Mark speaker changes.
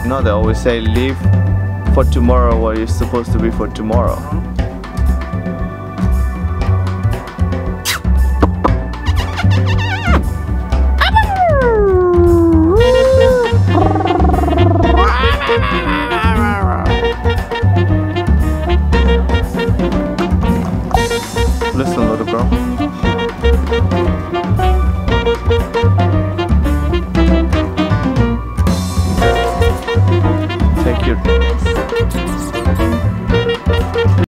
Speaker 1: No, they always say leave for tomorrow what is supposed to be for tomorrow.